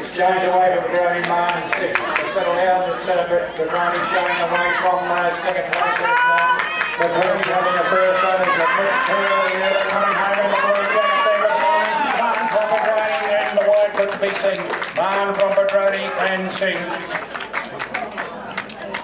Exchange away to Padroni, Man, 6. To settle down and celebrate Padroni showing away from second place. Padroni having the first one is the coming home in the blue jacket there with Man from Padroni and the white Prince BC. Man from Padroni and Sing.